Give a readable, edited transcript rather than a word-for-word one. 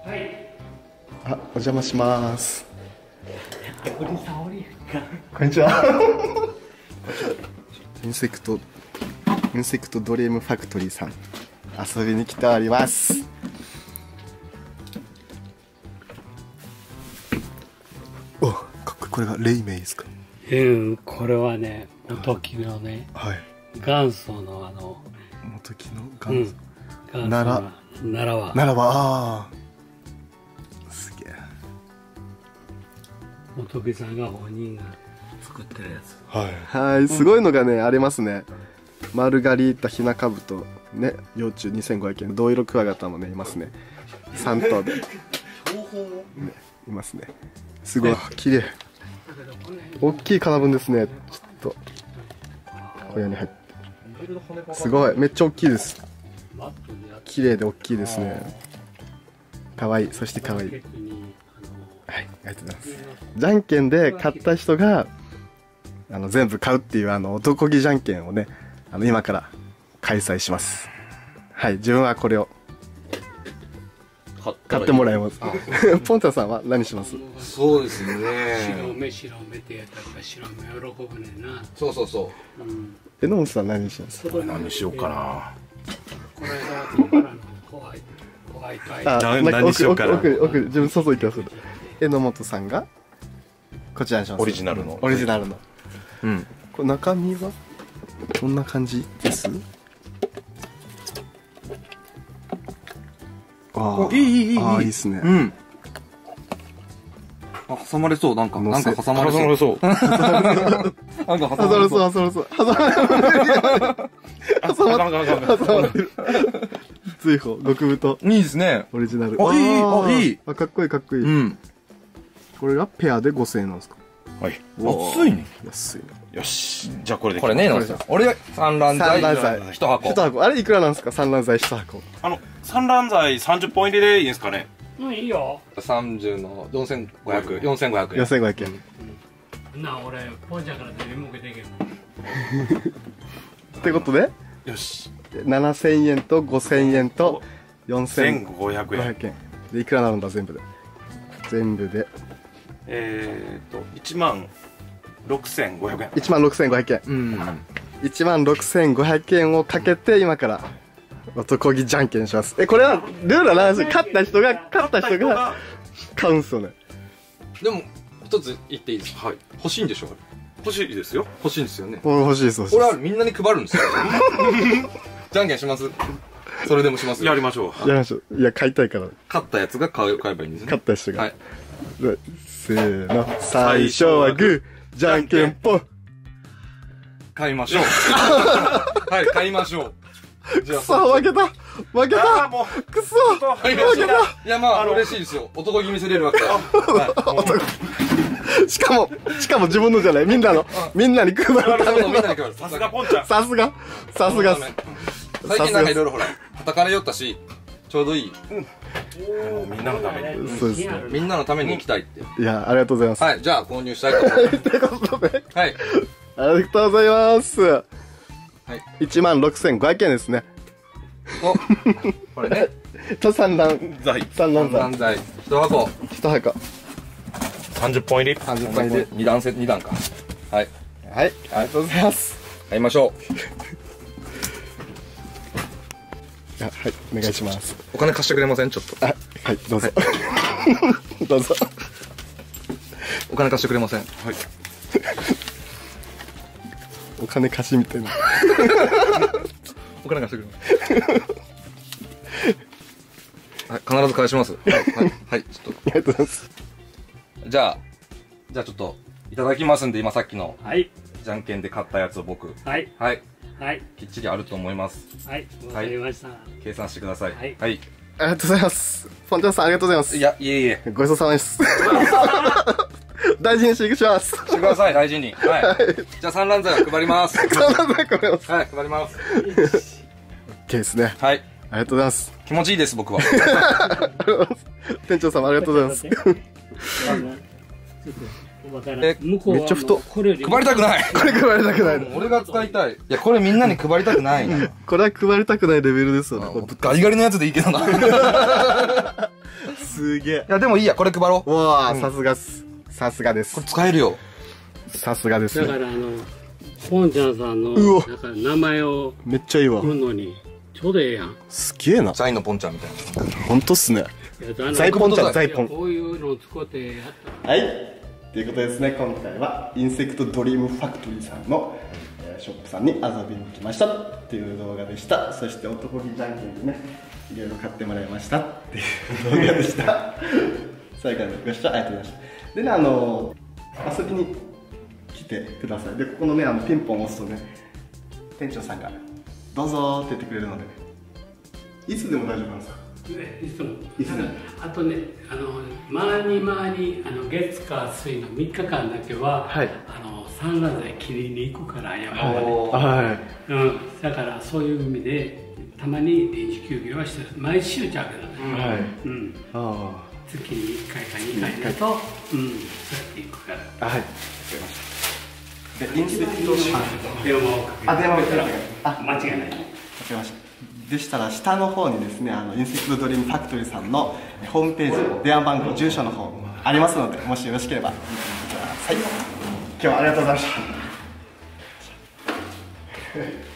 はい。 あ、お邪魔します。 おじさんおりやんか。 こんにちは。インセクトドリームファクトリーさん遊びに来ております。お、かっこいい。これがレイメイですか？ これはね、元木のね、 はい。 元祖の元木の元祖。 奈良は。 ああ。すげえ。 元木さんが本人が作ってるやつ。 はい、すごいのがね、ありますね。マルガリータヒナカブトね、幼虫2500円、銅色クワガタもねいますね。3頭で、ね、いますね。すごい綺麗。大きい金分ですね。ちょっと小屋に入って、すごいめっちゃ大きいです。綺麗で大きいですね。可愛い、そして可愛い。はい、ありがとうございます。じゃんけんで買った人が全部買うっていう男気じゃんけんをね、今から開催します。はい、自分はこれを買ってもらいます。ポンタさんは何します？ そうですね。 白目ってやったら白目喜ぶねんな。 そうそうそう。 榎本さん何します？ 何しようかな。 これがからのホワイトアイ。 何しようかな。 奥自分注いでます。榎本さんがこちらにします。 オリジナルの。 うん。これ中身はこんな感じです。ああ、いいですね。 うん。あ、挟まれそう。なんか挟まれそう。 挟まれそう。 なんか挟まれそう。 挟まれる。追放極太。 いいですね。 オリジナル。 いい。 あ、かっこいい。 うん。 これがペアで5000円なんですか？ はい。 安いね。 安いね。 よし。じゃあこれで。 これね、なんですよ。俺産卵剤1箱。 1箱。あれいくらなんですか？産卵剤1箱。 産卵剤30本入りでいいんですかね？ うん、いいよ。 30の4500円。 4500円。 なあ、俺ポンちゃんから全部儲けていける。 ってことで、 よし。 7000円と5000円と 4500円。 でいくらなるんだ全部で。全部で。 1万6500円。 1万6500円。 うん。 1万6500円をかけて今から男気じゃんけんします。これはルールは何ですか？勝った人が買うんすよね。 でも一つ言っていいですか？はい。欲しいんでしょ？ 欲しいですよ。 欲しいんですよね。 欲しいです。 これはみんなに配るんですよ。じゃんけんします？それでもします？ やりましょう。 いや、買いたいから。 勝ったやつが買えばいいんですね。 勝った人が。 はい。 せーの。最初はグー、じゃんけんぽん。 買いましょう。はい、買いましょう。 じゃあ負けたもうくそ負けた。いや、まあ嬉しいですよ。男気見せれるわけだ。 しかも自分のじゃない、みんなに配るための。 さすがポンちゃん。 さすが。 最近なんかいろいろほら、叩かれよったし、ちょうどいい。 みんなのために。 そうですね。 みんなのために行きたいって。 いや、ありがとうございます。 はい、じゃあ購入したいと思います。 ということで。 はい。 ありがとうございます。はい。1万6500円ですね。 お、これね。 と産卵剤。 1箱。 1箱。 30本入り。 30本入り。 2段か。はい。 はい。ありがとうございます。 買いましょう。はい、お願いします。 お金貸してくれません？ちょっと。 はい、どうぞ。どうぞ。 お金貸してくれません？はい。 お金貸しみたいな。 お金貸してくれます。はい、必ず返します。はい、ちょっと。 ありがとうございます。 じゃあちょっといただきますんで、今さっきのじゃんけんで買ったやつを僕、はい、きっちりあると思います。 はい、わかりました。 計算してください。はい。ありがとうございます。ポンちゃんさんありがとうございます。 いや、いえ。 ごちそうさまです。大事にしていきます。 してください、大事に。はい。じゃあ産卵剤を配ります。 産卵剤配ります。 はい、配ります。 OK ですね。 はい。 ありがとうございます。 気持ちいいです、僕は。 店長様ありがとうございます。めっちゃ太。 配りたくない。 これ配りたくない。 俺が使いたい。いや、これみんなに配りたくないな。 これは配りたくないレベルですよね。 ガリガリのやつでいいけどな。 すげえ。 いや、でもいいや、これ配ろう。 わあ、さすがっす。さすがです。 これ使えるよ。 さすがですね。 だからポンちゃんさんのうわなんか名前をめっちゃいいわ送。るのにちょうどええやん。 すげえな。 ザイのポンちゃんみたいな。 ほんとっすね。 いやザイポンちゃん、ザイポン。 こういうのを使ってやった。 はい。ということでですね、今回はインセクトドリームファクトリーさんのショップさんに遊びに来ましたっていう動画でした。そして男気じゃんけんでね、いろいろ買ってもらいましたっていう動画でした。最後までご視聴ありがとうございました。でね、遊びに来てください。で、ここのね、ピンポンを押すとね、店長さんがどうぞって言ってくれるので、いつでも大丈夫なんですか？ いつも。 いつも。 あとね、前に月火水の3日間だけは、 はい、 産卵剤切りに行くから山まで。 はい。 うん。だからそういう意味でたまに臨時休業はしてる。毎週じゃけどね。 はい。 うん。 あ月に1回か2回だと、うん、そうやって行くから。 あ。はい。わかりました。で、インセクト電話をかける。 電話をかける。 間違いない。 わかりました。でしたら下の方にですね、インセクトドリームファクトリーさんのホームページ、電話番号、住所の方ありますので、もしよろしければ見てみてください。今日はありがとうございました。